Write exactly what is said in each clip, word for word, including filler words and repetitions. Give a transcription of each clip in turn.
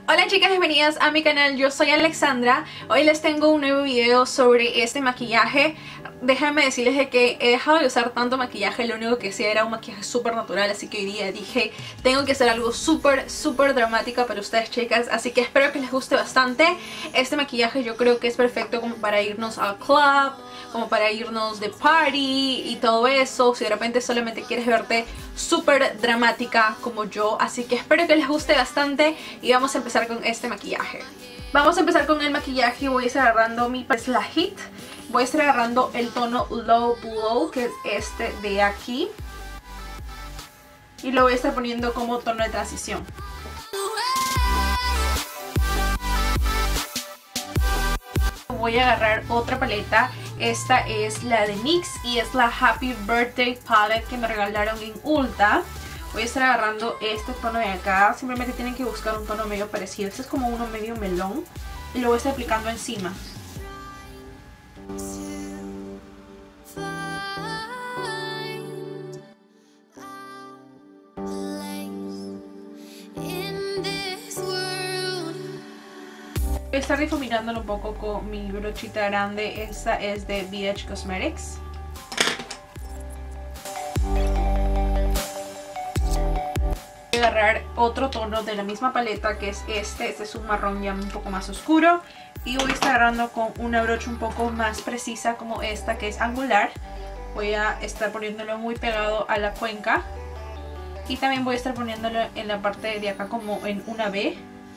Hola chicas, bienvenidas a mi canal, yo soy Alexandra. Hoy les tengo un nuevo video sobre este maquillaje. Déjenme decirles de que he dejado de usar tanto maquillaje, lo único que hacía era un maquillaje súper natural. Así que hoy día dije, tengo que hacer algo súper, súper dramático para ustedes chicas. Así que espero que les guste bastante. Este maquillaje yo creo que es perfecto como para irnos al club, como para irnos de party y todo eso. Si de repente solamente quieres verte súper dramática como yo. Así que espero que les guste bastante y vamos a empezar con este maquillaje. Vamos a empezar con el maquillaje. Voy a estar agarrando mi es la Hit. Voy a estar agarrando el tono Low Blow, que es este de aquí. Y lo voy a estar poniendo como tono de transición. Voy a agarrar otra paleta. Esta es la de NYX y es la Happy Birthday Palette que me regalaron en Ulta. Voy a estar agarrando este tono de acá. Simplemente tienen que buscar un tono medio parecido. Este es como uno medio melón. Y lo voy a estar aplicando encima. Voy a estar difuminándolo un poco con mi brochita grande. Esta es de B H Cosmetics. Voy a agarrar otro tono de la misma paleta, que es este. Este es un marrón ya un poco más oscuro. Y voy a estar agarrando con una brocha un poco más precisa como esta, que es angular. Voy a estar poniéndolo muy pegado a la cuenca. Y también voy a estar poniéndolo en la parte de acá como en una V,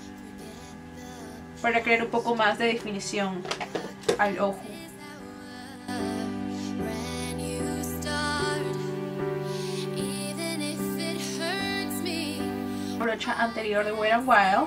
para crear un poco más de definición al ojo. Brocha anterior de Wet n Wild.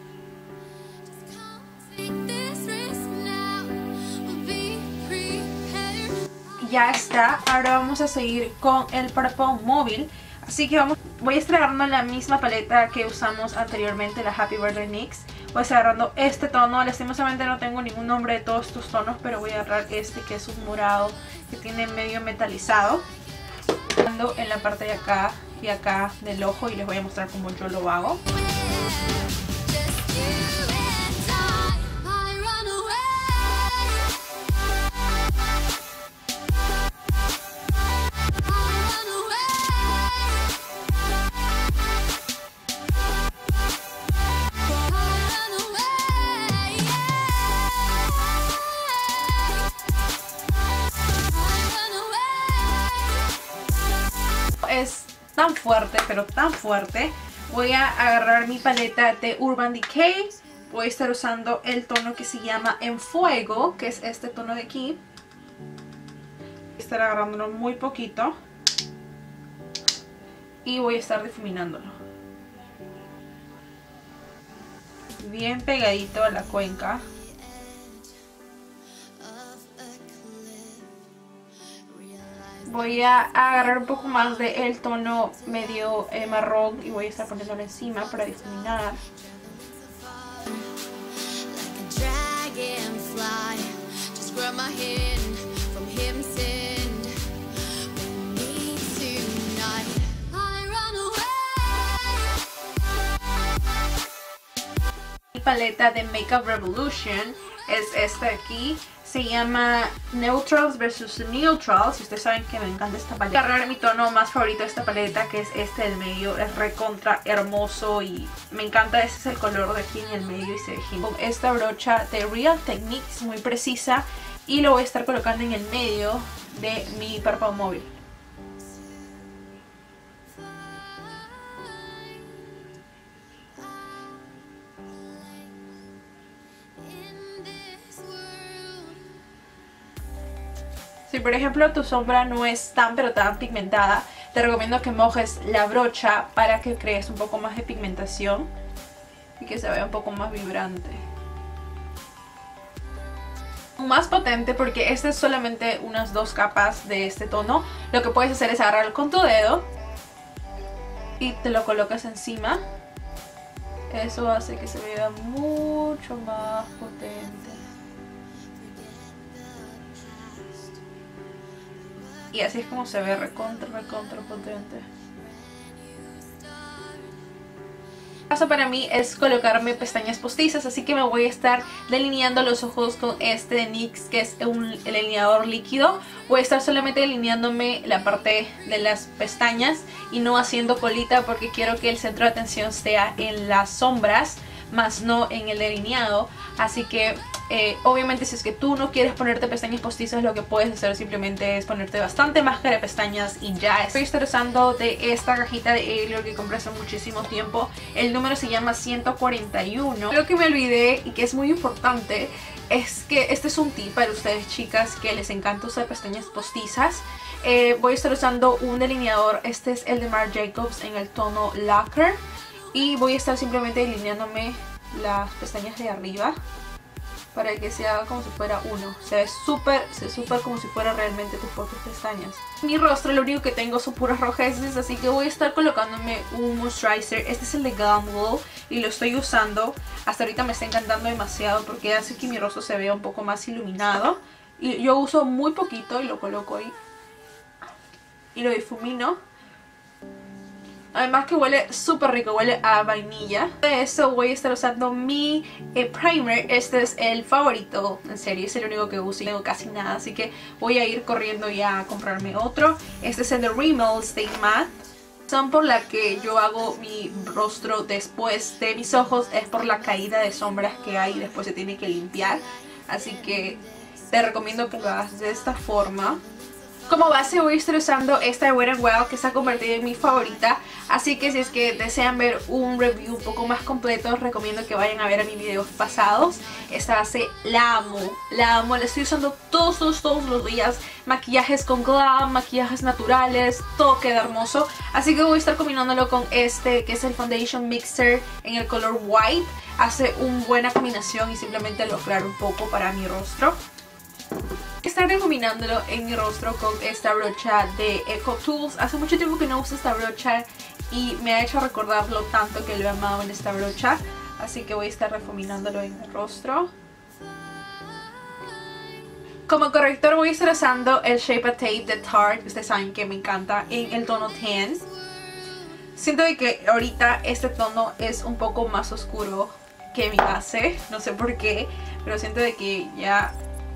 Ya está. Ahora vamos a seguir con el párpado móvil. Así que vamos, voy a estar agarrando la misma paleta que usamos anteriormente, la Happy Birthday NYX. Voy a estar agarrando este tono. Lastimosamente no tengo ningún nombre de todos estos tonos, pero voy a agarrar este que es un morado que tiene medio metalizado. En la parte de acá y acá del ojo, y les voy a mostrar cómo yo lo hago. Es tan fuerte, pero tan fuerte. Voy a agarrar mi paleta de Urban Decay. Voy a estar usando el tono que se llama En Fuego, que es este tono de aquí. Voy a estar agarrándolo muy poquito y voy a estar difuminándolo bien pegadito a la cuenca. Voy a agarrar un poco más de el tono medio eh, marrón y voy a estar poniéndolo encima para difuminar. Mi paleta de Makeup Revolution es esta de aquí. Se llama Neutrals versus Neutrals. Si ustedes saben que me encanta esta paleta. Voy a agarrar mi tono más favorito de esta paleta, que es este del medio. Es recontra hermoso y me encanta. Este es el color de aquí en el medio y se ve genial. Con esta brocha de Real Techniques, muy precisa. Y lo voy a estar colocando en el medio de mi párpado móvil. Si por ejemplo tu sombra no es tan pero tan pigmentada, te recomiendo que mojes la brocha para que crees un poco más de pigmentación y que se vea un poco más vibrante. Más potente, porque este es solamente unas dos capas de este tono. Lo que puedes hacer es agarrarlo con tu dedo y te lo colocas encima. Eso hace que se vea mucho más potente. Y así es como se ve recontra, recontra potente. paso para mí es colocarme pestañas postizas, así que me voy a estar delineando los ojos con este de N Y X, que es un delineador líquido. Voy a estar solamente delineándome la parte de las pestañas y no haciendo colita, porque quiero que el centro de atención sea en las sombras, más no en el delineado. Así que eh, obviamente si es que tú no quieres ponerte pestañas postizas, lo que puedes hacer simplemente es ponerte bastante máscara de pestañas y ya. Estoy estar usando de esta cajita de Ariel que compré hace muchísimo tiempo. El número se llama ciento cuarenta y uno. Lo que me olvidé y que es muy importante es que este es un tip para ustedes, chicas, que les encanta usar pestañas postizas. Eh, voy a estar usando un delineador. Este es el de Marc Jacobs en el tono Lacquer. Y voy a estar simplemente delineándome las pestañas de arriba para que se haga como si fuera uno. Se ve súper, se ve súper como si fuera realmente tus propias pestañas. Mi rostro lo único que tengo son puras rojeces, así que voy a estar colocándome un moisturizer. Este es el de Glam Glow y lo estoy usando. Hasta ahorita me está encantando demasiado porque hace que mi rostro se vea un poco más iluminado. Y yo uso muy poquito y lo coloco ahí y lo difumino. Además que huele súper rico, huele a vainilla. De eso voy a estar usando mi eh, primer. Este es el favorito, en serio, es el único que uso y no tengo casi nada. Así que voy a ir corriendo ya a comprarme otro. Este es el de Rimmel Stay Matte. La razón por la que yo hago mi rostro después de mis ojos es por la caída de sombras que hay y después se tiene que limpiar. Así que te recomiendo que lo hagas de esta forma. Como base voy a estar usando esta de Wet n Wild, que se ha convertido en mi favorita. Así que si es que desean ver un review un poco más completo, os recomiendo que vayan a ver a mis videos pasados. Esta base la amo, la amo, la estoy usando todos, todos, todos los días. Maquillajes con glam, maquillajes naturales, todo queda hermoso. Así que voy a estar combinándolo con este, que es el Foundation Mixer en el color White. Hace una buena combinación y simplemente lo aclaro un poco para mi rostro. Estar difuminándolo en mi rostro con esta brocha de Eco Tools. Hace mucho tiempo que no uso esta brocha y me ha hecho recordarlo tanto que lo he amado en esta brocha. Así que voy a estar difuminándolo en mi rostro. Como corrector voy a estar usando el Shape of Tape de Tarte. Ustedes saben que me encanta, en el tono tan. Siento de que ahorita este tono es un poco más oscuro que mi base. No sé por qué, pero siento de que ya...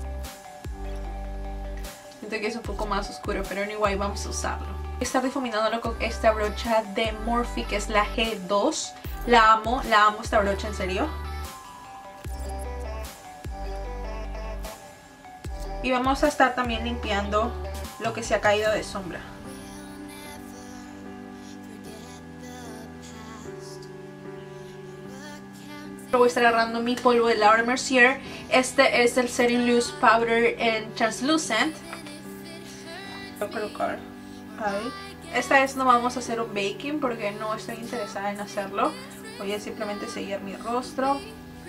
Siento que es un poco más oscuro, pero anyway, vamos a usarlo. Voy a estar difuminándolo con esta brocha de Morphe, que es la G dos. La amo, la amo esta brocha, en serio. Y vamos a estar también limpiando lo que se ha caído de sombra. Voy a estar agarrando mi polvo de Laura Mercier. Este es el Setting Loose Powder en Translucent. Voy a colocar ahí. Esta vez no vamos a hacer un baking porque no estoy interesada en hacerlo. Voy a simplemente sellar mi rostro.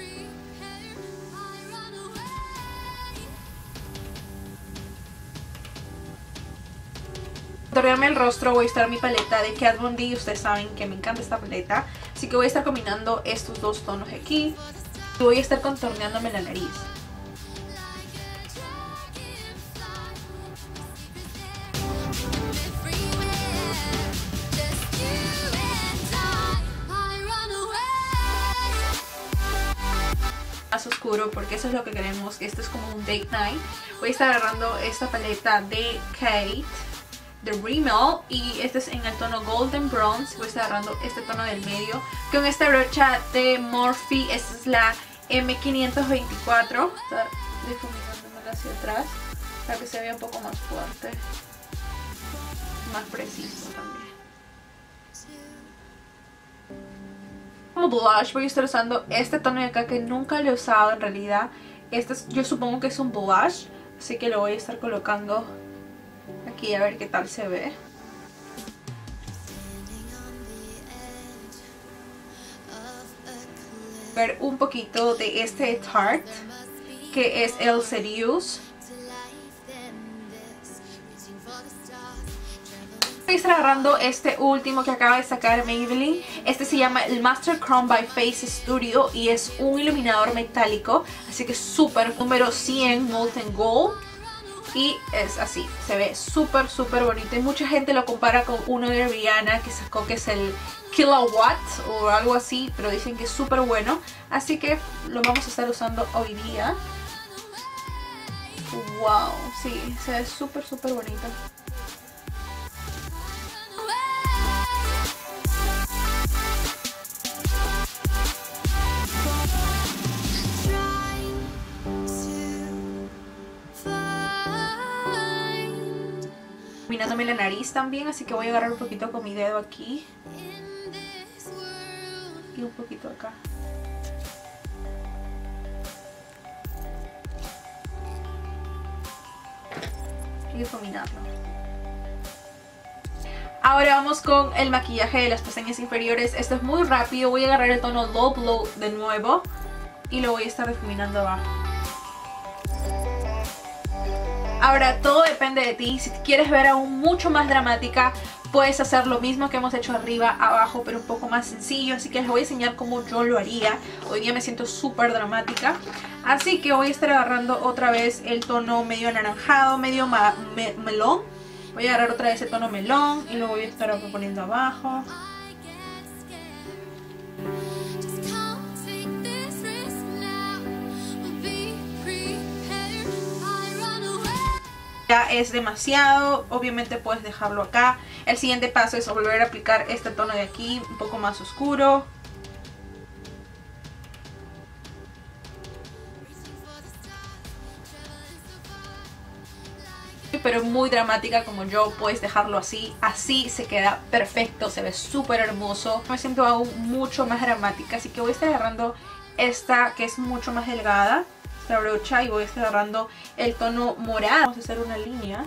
Para contornearme el rostro voy a estar mi paleta de Kat Von D. Ustedes saben que me encanta esta paleta. Así que voy a estar combinando estos dos tonos aquí. Y voy a estar contorneándome la nariz. Más oscuro porque eso es lo que queremos. Esto es como un date night. Voy a estar agarrando esta paleta de Kate de Rimmel y este es en el tono Golden Bronze. Voy a estar agarrando este tono del medio con esta brocha de Morphe. Esta es la M quinientos veinticuatro. Voy a estar difuminándomela hacia atrás para que se vea un poco más fuerte, más preciso también. Como blush voy a estar usando este tono de acá que nunca lo he usado en realidad. Este es, yo supongo que es un blush, así que lo voy a estar colocando aquí a ver qué tal se ve. Ver un poquito de este de Tarte, que es el Seduce. Voy a estar agarrando este último que acaba de sacar Maybelline. Este se llama el Master Chrome by Face Studio y es un iluminador metálico, así que súper. Número cien Molten Gold. Y es así, se ve súper súper bonito. Y mucha gente lo compara con uno de Rihanna que sacó, que es el Kilowatt o algo así, pero dicen que es súper bueno. Así que lo vamos a estar usando hoy día. Wow, sí, se ve súper súper bonito. Iluminándome la nariz también, así que voy a agarrar un poquito con mi dedo aquí y un poquito acá. Y difuminarlo. Ahora vamos con el maquillaje de las pestañas inferiores. Esto es muy rápido. Voy a agarrar el tono Low Blow de nuevo y lo voy a estar difuminando abajo. Ahora todo depende de ti. Si te quieres ver aún mucho más dramática, puedes hacer lo mismo que hemos hecho arriba, abajo, pero un poco más sencillo. Así que les voy a enseñar cómo yo lo haría. Hoy día me siento súper dramática. Así que voy a estar agarrando otra vez el tono medio anaranjado, medio me melón. Voy a agarrar otra vez el tono melón y lo voy a estar poniendo abajo. Ya es demasiado, obviamente puedes dejarlo acá. El siguiente paso es volver a aplicar este tono de aquí, un poco más oscuro. Pero muy dramática como yo, puedes dejarlo así. Así se queda perfecto, se ve súper hermoso. Me siento aún mucho más dramática, así que voy a estar agarrando esta que es mucho más delgada, esta brocha, y voy a estar agarrando el tono morado. Vamos a hacer una línea.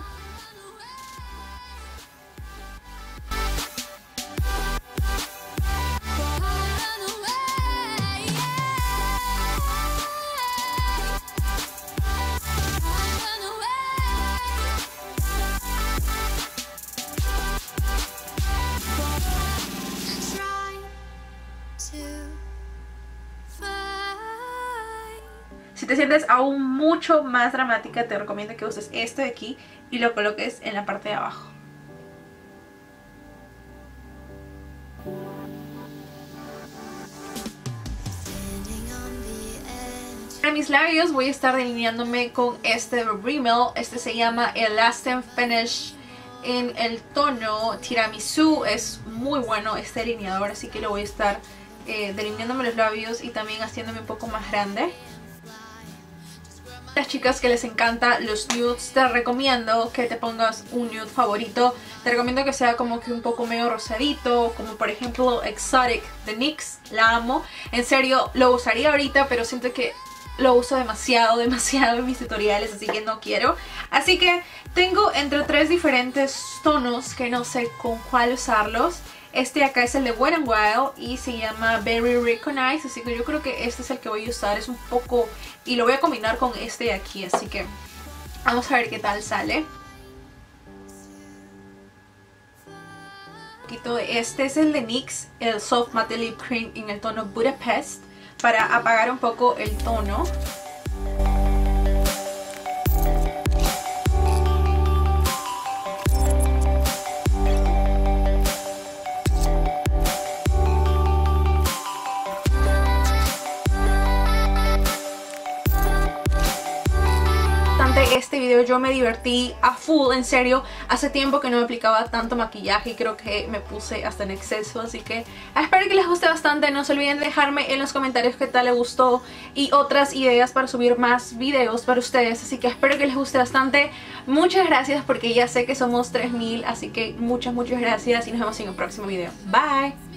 Si te sientes aún mucho más dramática, te recomiendo que uses esto de aquí y lo coloques en la parte de abajo. Para mis labios voy a estar delineándome con este Rimmel. Este se llama el Last and Finish en el tono Tiramisu. Es muy bueno este delineador, así que lo voy a estar eh, delineándome los labios y también haciéndome un poco más grande. Las chicas que les encantan los nudes, te recomiendo que te pongas un nude favorito. Te recomiendo que sea como que un poco medio rosadito, como por ejemplo Exotic de NYX. La amo. En serio, lo usaría ahorita, pero siento que lo uso demasiado, demasiado en mis tutoriales, así que no quiero. Así que tengo entre tres diferentes tonos que no sé con cuál usarlos. Este de acá es el de Wet n Wild y se llama Very Recognize, así que yo creo que este es el que voy a usar. Es un poco... y lo voy a combinar con este de aquí, así que vamos a ver qué tal sale. Un poquito de este es el de NYX, el Soft Matte Lip Cream en el tono Budapest, para apagar un poco el tono. Este video yo me divertí a full, en serio. Hace tiempo que no me aplicaba tanto maquillaje y creo que me puse hasta en exceso, así que espero que les guste bastante. No se olviden de dejarme en los comentarios qué tal les gustó y otras ideas para subir más videos para ustedes, así que espero que les guste bastante. Muchas gracias porque ya sé que somos tres mil, así que muchas muchas gracias y nos vemos en el próximo video. Bye.